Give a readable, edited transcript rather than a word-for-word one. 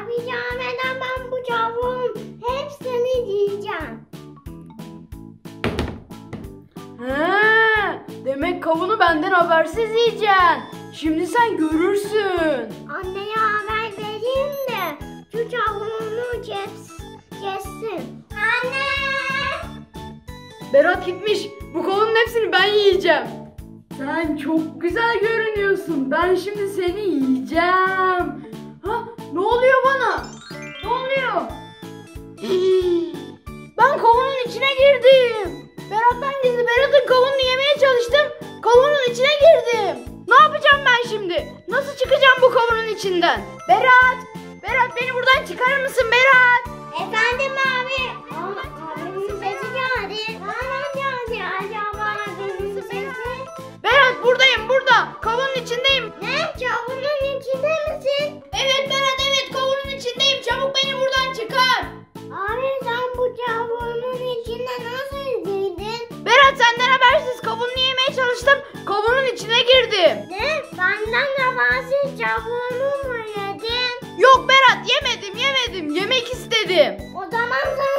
Abi yemeden ben bu tavuğun hepsini yiyeceğim. Demek kavunu benden habersiz yiyeceksin. Şimdi sen görürsün. Anneye haber vereyim de şu tavuğunu kessin. Anne! Berat gitmiş. Bu kavunun hepsini ben yiyeceğim. Sen çok güzel görünüyorsun. Ben şimdi seni yiyeceğim. Ne oluyor bana? Ne oluyor? Ben kavunun içine girdim. Berat'tan gizli Berat'ın kavununu yemeye çalıştım. Kavunun içine girdim. Ne yapacağım ben şimdi? Nasıl çıkacağım bu kavunun içinden? Berat beni buradan çıkarır mısın Berat? Efendim abi. Abimin sesi geldi. Nereden geldi acaba abimin sesi? Berat buradayım burada. Kavunun içindeyim. Ne? Tavuğun içinde misin? Evet Berat evet kavunun içindeyim. Çabuk beni buradan çıkar. Abi sen bu tavuğun içinde nasıl girdin? Berat senden habersiz kavununu yemeye çalıştım. Kavunun içine girdim. Ne? Benden habersiz tavuğunu mu yedin? Yok Berat yemedim. Yemek istedim. O zaman sen